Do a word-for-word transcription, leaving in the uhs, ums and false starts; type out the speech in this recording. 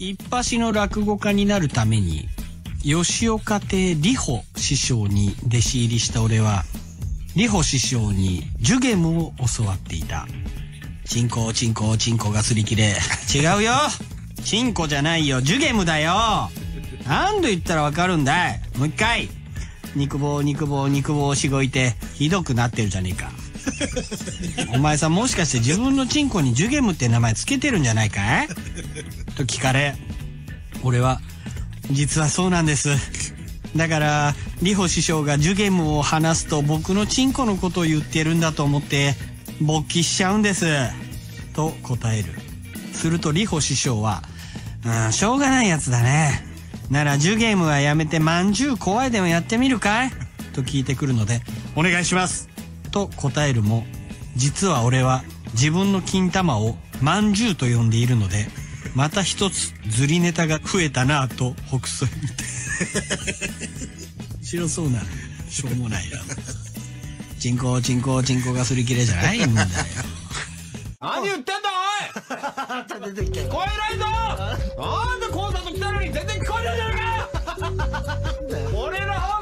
一発の落語家になるために吉岡亭里穂師匠に弟子入りした俺は里穂師匠にジュゲムを教わっていた。チンコチンコチンコが擦り切れ。違うよ、チンコじゃないよ、ジュゲムだよ。何度言ったらわかるんだい。もう一回。肉棒肉棒肉棒しごいてひどくなってるじゃねえか。お前さ、もしかして自分のチンコにジュゲムって名前つけてるんじゃないかいと聞かれ、俺は実はそうなんです。だから里穂師匠がジュゲムを話すと僕のチンコのことを言ってるんだと思って勃起しちゃうんですと答える。すると里穂師匠は、うん、しょうがないやつだね。ならジュゲムはやめてまんじゅう怖いでもやってみるかいと聞いてくるので、お願いしますと答えるも、実は俺は自分の金玉をまんじゅうと呼んでいるので、また一つずりネタが増えたなぁとほくそ笑みて白そうなしょうもないな。チンコチンコチンコが擦り切れじゃないんだよ。 何言ってんだおい。聞こえないぞ。なんでコンサート来たのに全然聞こえないじゃないか。俺の方